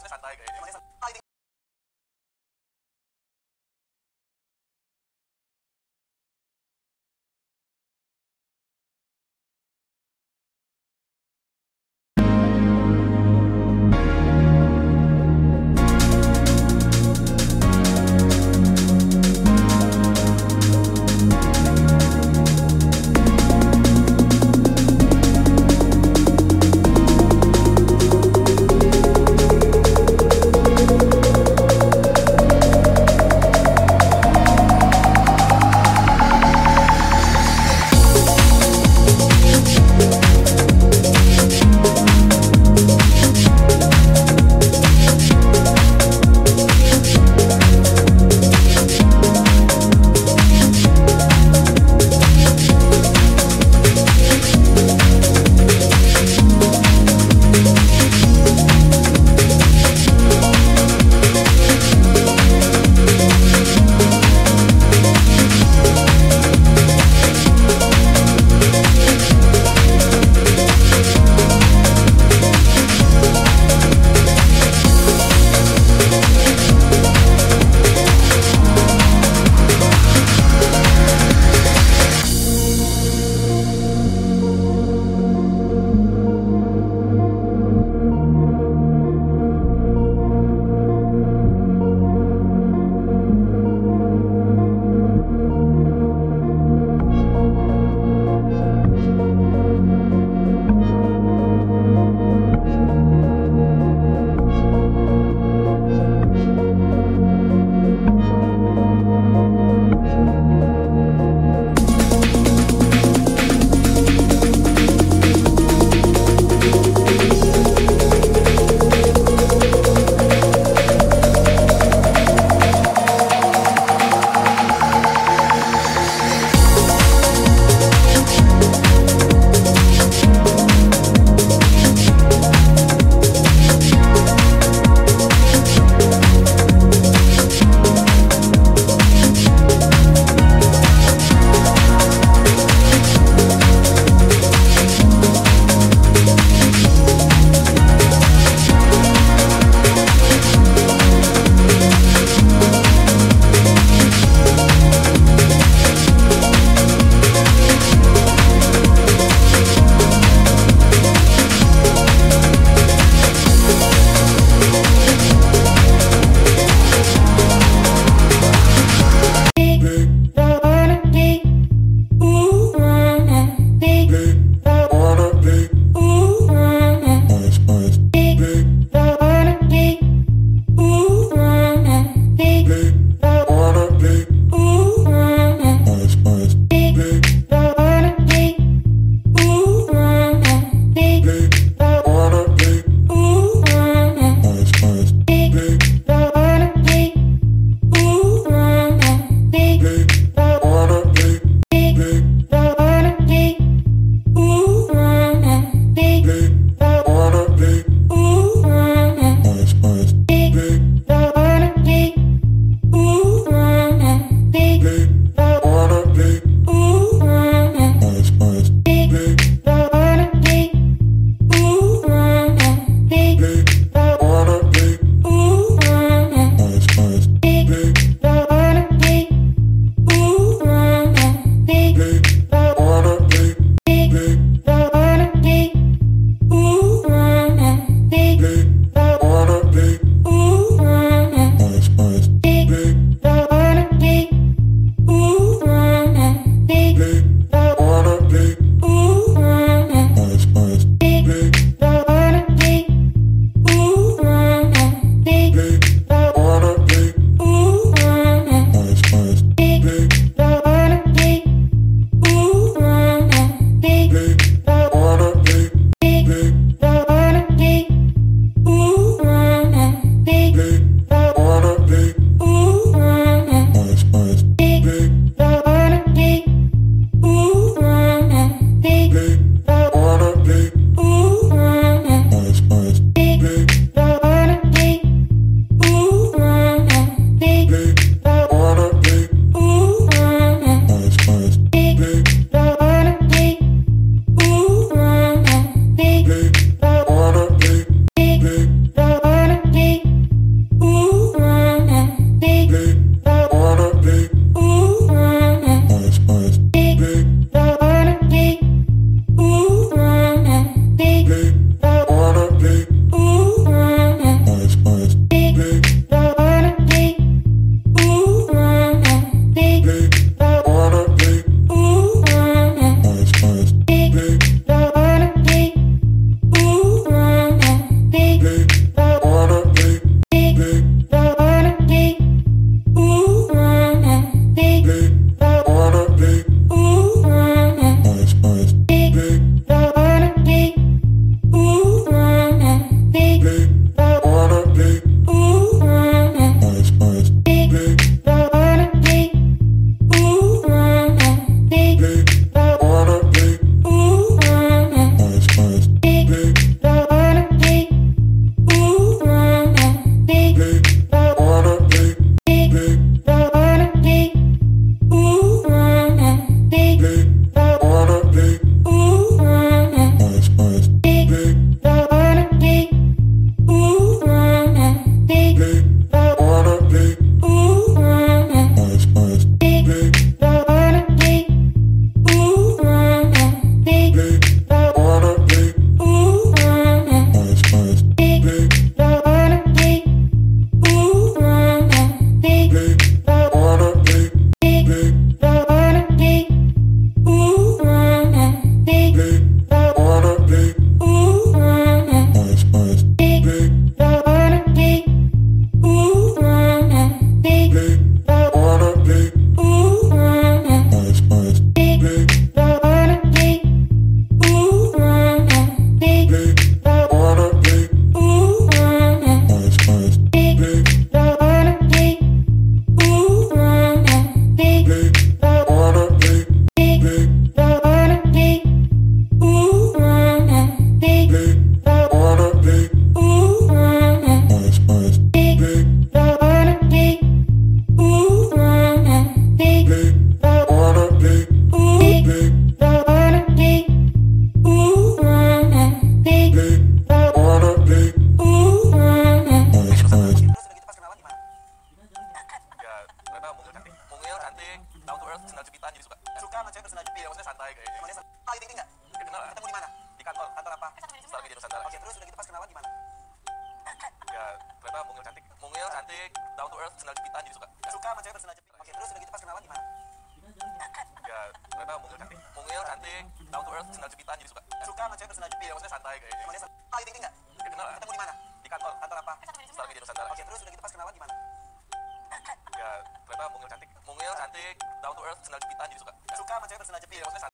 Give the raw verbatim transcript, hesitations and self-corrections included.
santai kayak emangnya santai. cantik, down to earth, sendal jepitan jadi suka. Suka sama cewek bersendal jepit. Oke, terus udah gitu pas kenalan gimana? Ya ternyata mungil cantik, mungil cantik, down to earth, sendal jepitan jadi suka. Suka sama cewek bersendal jepit. Iya maksudnya santai kayaknya. Emang dia sen- Ah, ini enggak? Ya kenal lah. Ketemu di mana? Di kantor, Kantor apa? Star Media Nusantara. Oke, terus udah gitu pas kenalan gimana? Ya ternyata mungil cantik, mungil cantik, down to earth, sendal jepitan jadi suka. Suka sama cewek bersendal jepit. Iya maksudnya